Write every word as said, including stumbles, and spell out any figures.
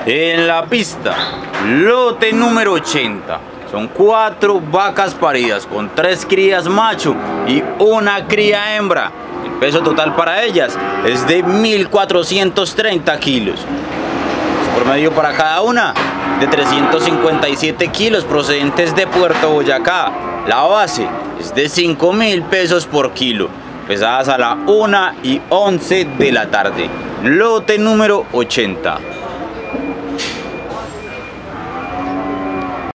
En la pista, lote número ochenta. Son cuatro vacas paridas con tres crías macho y una cría hembra. El peso total para ellas es de mil cuatrocientos treinta kilos. Su promedio para cada una de trescientos cincuenta y siete kilos procedentes de Puerto Boyacá. La base es de cinco mil pesos por kilo, pesadas a la una y once de la tarde. Lote número ochenta.